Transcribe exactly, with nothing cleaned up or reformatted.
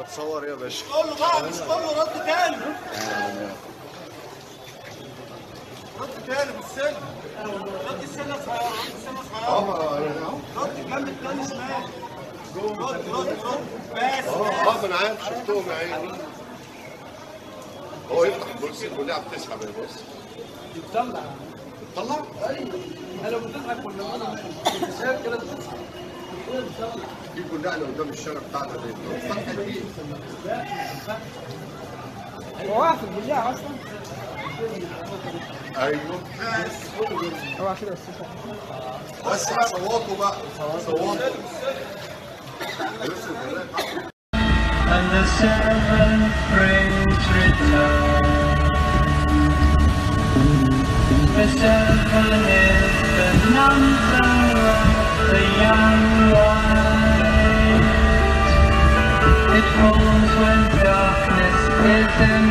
بتصور يا باشا. قول له بقى مش قول له رد تاني. رد تاني بالسن. رد السنه صغيره رد السنه صغيره. اه رد الجنب التاني شمال. رد رد رد بس. اه ما انا عارف شفتهم يا عيني. هو يفتح البوليس الكليه عم تسحب يا بص. يطلع. طلع؟ ايوه. انا لو بتضحك كنا بنقول شايف كده دي كلها اللي قدام الشارع بتاعنا دي. فتحت ايه؟ هو واقف في البلاعه اصلا. ايوه. هو كده بس بقى صوتوا بقى. صوتوا. And the seventh praise return. The seven is the number of the young light. It falls when darkness is in